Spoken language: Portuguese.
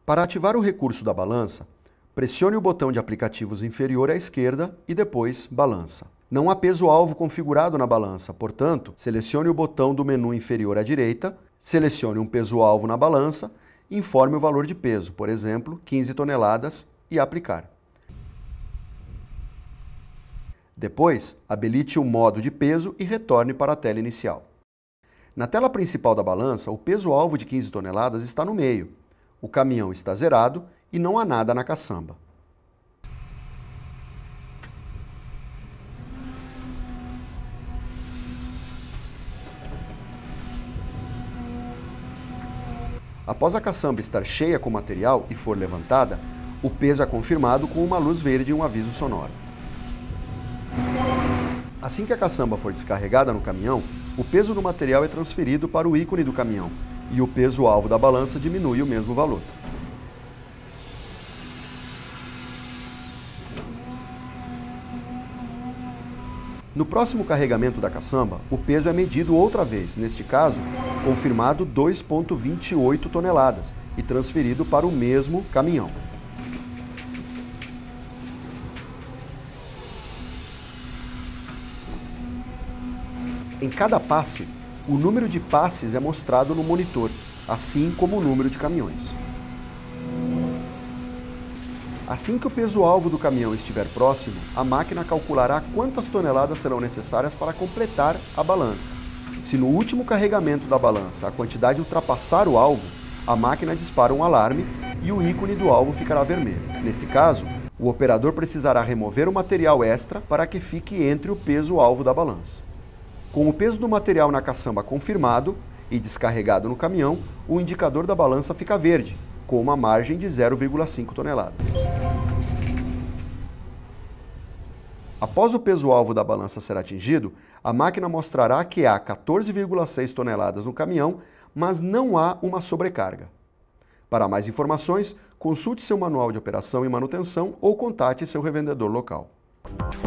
Para ativar o recurso da balança, pressione o botão de aplicativos inferior à esquerda e depois balança. Não há peso-alvo configurado na balança, portanto, selecione o botão do menu inferior à direita, selecione um peso-alvo na balança, informe o valor de peso, por exemplo, 15 toneladas, e aplicar. Depois, habilite o modo de peso e retorne para a tela inicial. Na tela principal da balança, o peso-alvo de 15 toneladas está no meio. O caminhão está zerado e não há nada na caçamba. Após a caçamba estar cheia com material e for levantada, o peso é confirmado com uma luz verde e um aviso sonoro. Assim que a caçamba for descarregada no caminhão, o peso do material é transferido para o ícone do caminhão e o peso-alvo da balança diminui o mesmo valor. No próximo carregamento da caçamba, o peso é medido outra vez, neste caso, confirmado 2,28 toneladas e transferido para o mesmo caminhão. Em cada passe, o número de passes é mostrado no monitor, assim como o número de caminhões. Assim que o peso-alvo do caminhão estiver próximo, a máquina calculará quantas toneladas serão necessárias para completar a balança. Se no último carregamento da balança a quantidade ultrapassar o alvo, a máquina dispara um alarme e o ícone do alvo ficará vermelho. Neste caso, o operador precisará remover o material extra para que fique entre o peso-alvo da balança. Com o peso do material na caçamba confirmado e descarregado no caminhão, o indicador da balança fica verde, com uma margem de 0,5 toneladas. Após o peso-alvo da balança ser atingido, a máquina mostrará que há 14,6 toneladas no caminhão, mas não há uma sobrecarga. Para mais informações, consulte seu manual de operação e manutenção ou contate seu revendedor local.